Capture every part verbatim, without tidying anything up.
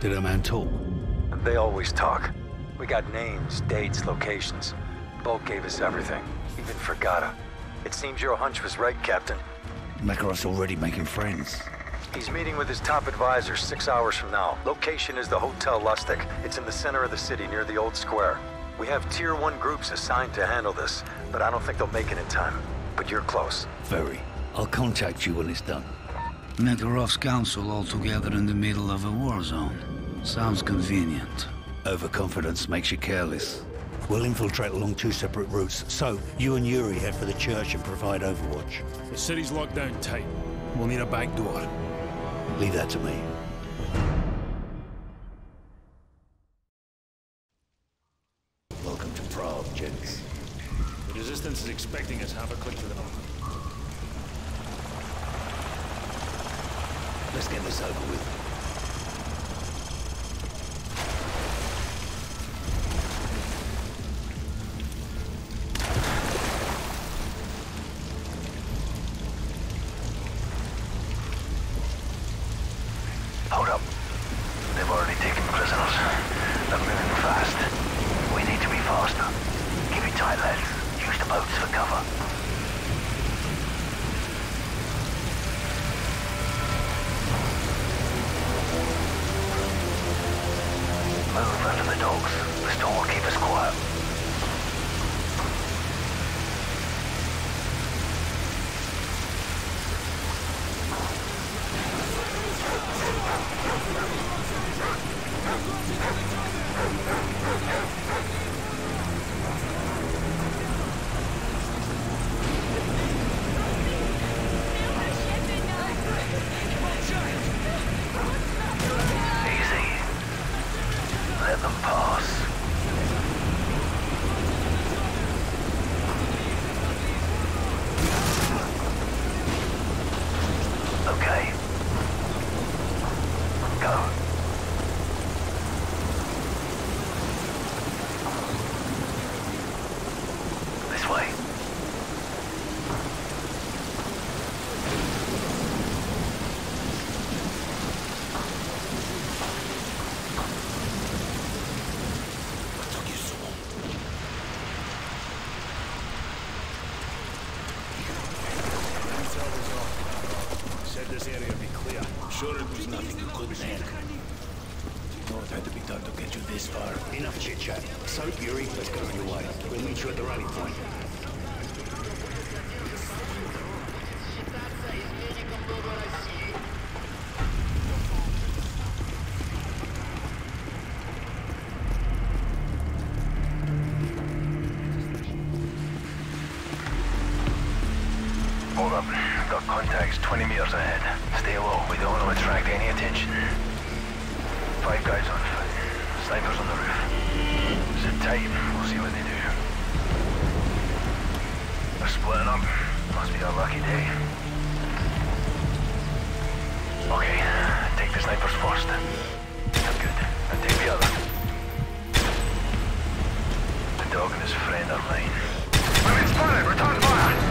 Did a man talk? They always talk. We got names, dates, locations. Bolt gave us everything, even Fragata. It seems your hunch was right, Captain. Makarov's already making friends. He's meeting with his top advisor six hours from now. Location is the Hotel Lustig. It's in the center of the city near the old square. We have tier one groups assigned to handle this, but I don't think they'll make it in time. But you're close. Very. I'll contact you when it's done. Makarov's council all together in the middle of a war zone. Sounds convenient. Overconfidence makes you careless. We'll infiltrate along two separate routes, so you and Yuri head for the church and provide overwatch. The city's locked down tight. We'll need a back door. Leave that to me. Welcome to Prague, gents. The Resistance is expecting us half a click to the north. Let's get this over with. Hold up. They've already taken prisoners. They're moving fast. We need to be faster. Keep it tight, lads. Use the boats for cover. Move under the docks. The storm will keep us quiet. Enough chit-chat. So, Yuri, let's go on your way. We'll meet you at the rally point. Hold up. Got contacts twenty meters ahead. Stay low. We don't want to attract any attention. Five guys on foot. Snipers on the roof. Sit tight. We'll see what they do. They're splitting up. Must be a lucky day. Okay. Take the snipers first. Good. And take the other. The dog and his friend are mine. I'm in spotted! Return fire!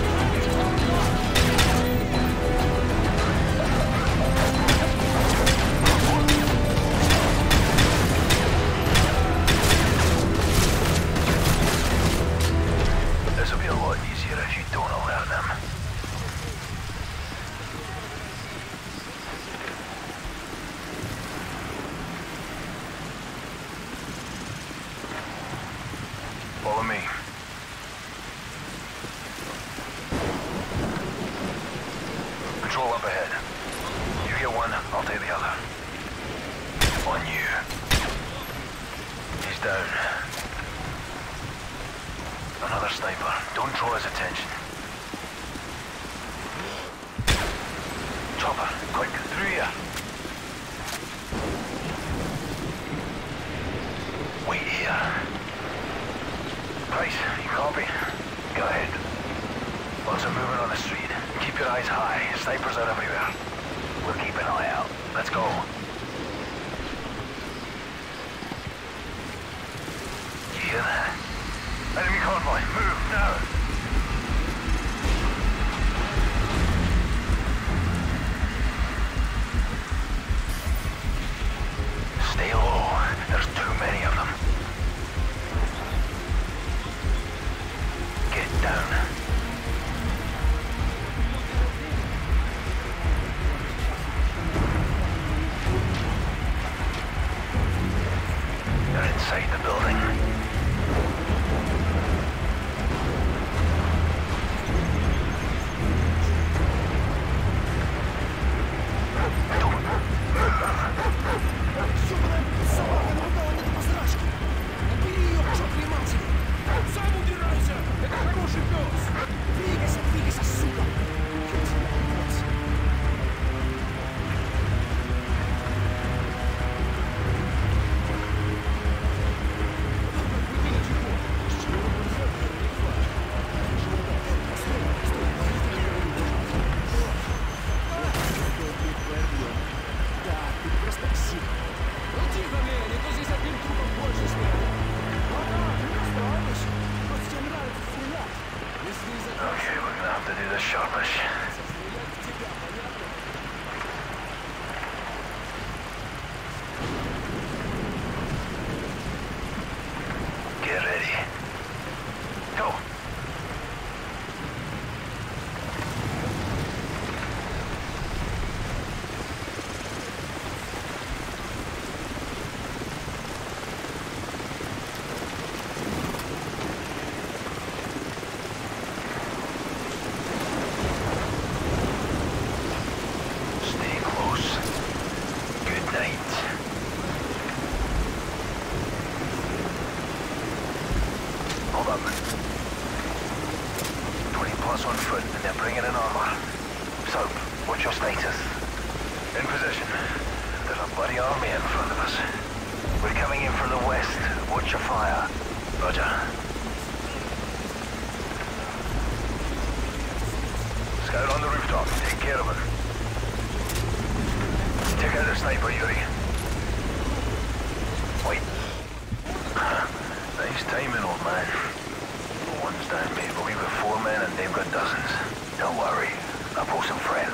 This will be a lot easier if you don't alert them. Follow me. Control up ahead. You get one, I'll take the other. On you. He's down. Another sniper. Don't draw his attention. Chopper, quick, through here. Wait here. Price, you copy? Go ahead. Lots of movement on the street. Keep your eyes high. Snipers are everywhere. We'll keep an eye out. Let's go. You hear that? Enemy convoy, move, now! the sharpish. Get ready. Go! Stay close. Good night. Hold up. twenty plus on foot, and they're bringing in armor. So, what's your status? In position. There's a bloody army in front of us. We're coming in from the west. Watch your fire. Roger. Scout on the rooftop. Take care of him. Take out the sniper, Yuri. Wait. Nice timing, old man. One's down, mate, but we were four men and they've got dozens. Don't worry. I'll pull some friends.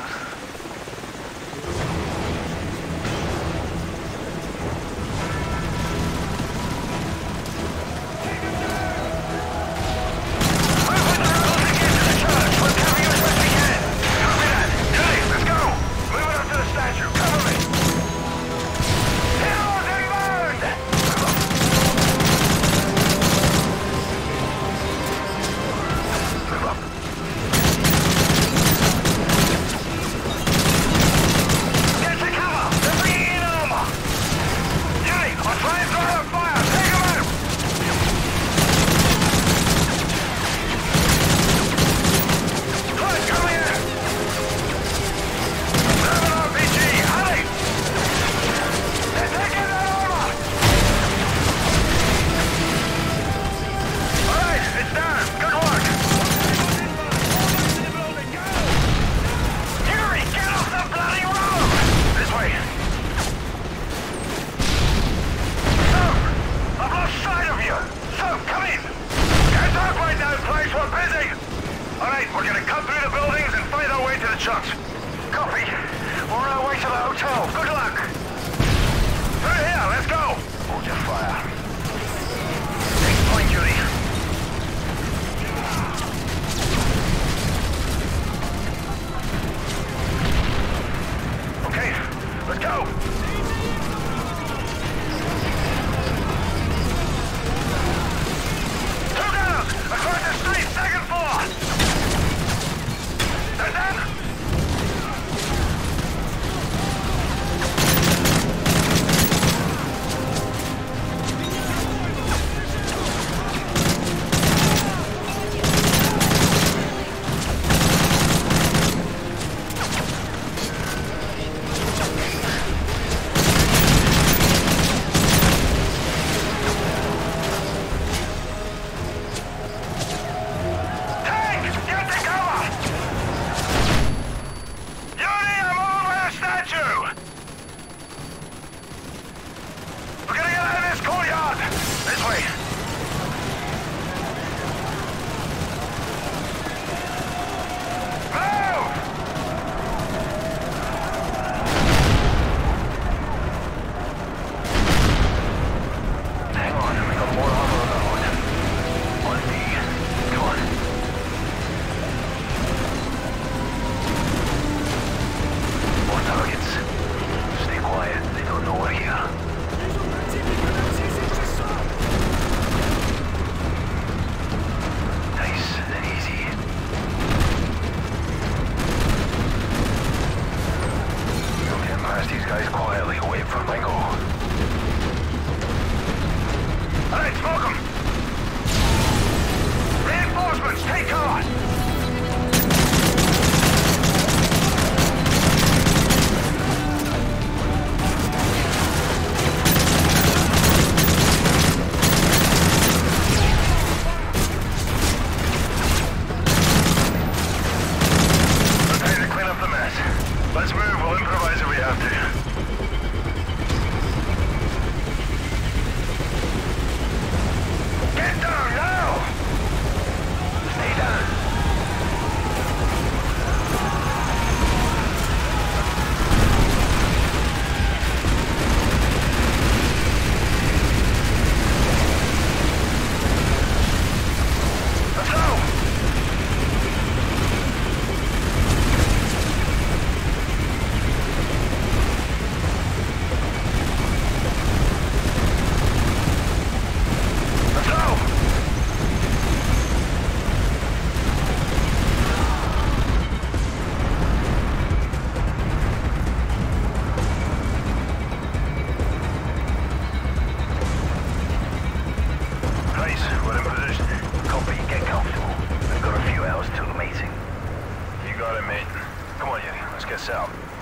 us out.